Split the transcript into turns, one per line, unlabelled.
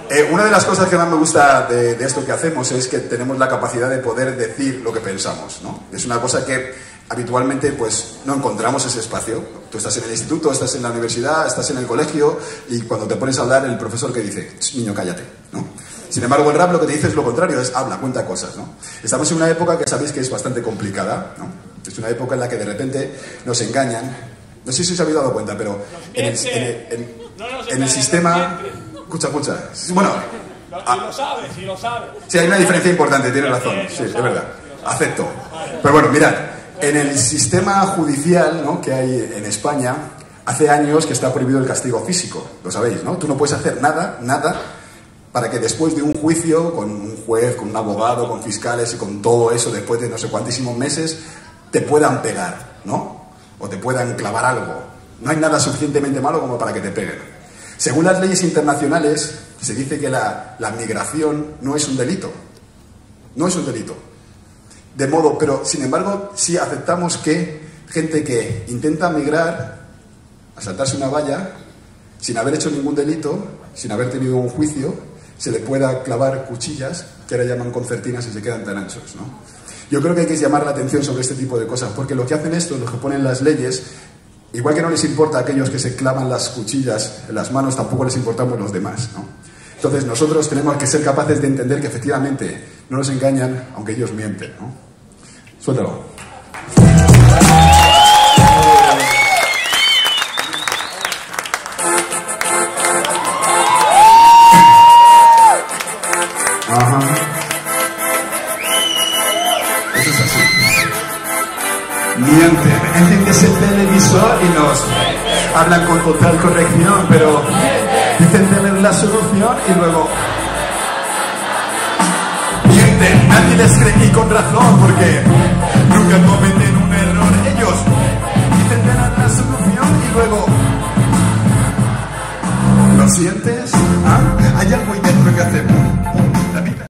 Una de las cosas que más me gusta de esto que hacemos es que tenemos la capacidad de poder decir lo que pensamos, ¿no? Es una cosa que habitualmente pues no encontramos ese espacio. Tú estás en el instituto, estás en la universidad, estás en el colegio y cuando te pones a hablar el profesor que dice, niño, cállate, ¿no? Sin embargo, el rap lo que te dice es lo contrario, es habla, cuenta cosas, ¿no? Estamos en una época que sabéis que es bastante complicada, ¿no? Es una época en la que de repente nos engañan. No sé si os habéis dado cuenta, pero en el sistema... Escucha. Bueno...
Y lo sabes.
Sí, hay una diferencia importante, tienes razón. Sí, es verdad. Acepto. Pero bueno, mirad, en el sistema judicial, ¿no?, que hay en España, hace años que está prohibido el castigo físico. Lo sabéis, ¿no? Tú no puedes hacer nada, para que después de un juicio, con un juez, con un abogado, con fiscales y con todo eso, después de no sé cuantísimos meses, te puedan pegar, ¿no? O te puedan clavar algo. No hay nada suficientemente malo como para que te peguen. Según las leyes internacionales, se dice que la migración no es un delito. No es un delito. De modo, pero sin embargo, sí aceptamos que gente que intenta migrar, a saltarse una valla, sin haber hecho ningún delito, sin haber tenido un juicio, se le pueda clavar cuchillas, que ahora llaman concertinas y se quedan tan anchos, ¿no? Yo creo que hay que llamar la atención sobre este tipo de cosas, porque lo que hacen esto, lo que ponen las leyes, igual que no les importa a aquellos que se clavan las cuchillas en las manos, tampoco les importamos los demás, ¿no? Entonces nosotros tenemos que ser capaces de entender que efectivamente no nos engañan, aunque ellos mienten, ¿no? Suéltalo. Ajá. Eso es así. Mienten, enciendes el televisor y nos hablan con total corrección, pero dicen tener la solución y luego mienten, nadie les cree y con razón, porque nunca cometen un error. Ellos dicen tener la solución y luego ¿lo sientes? ¿Ah? Hay algo ahí dentro que hace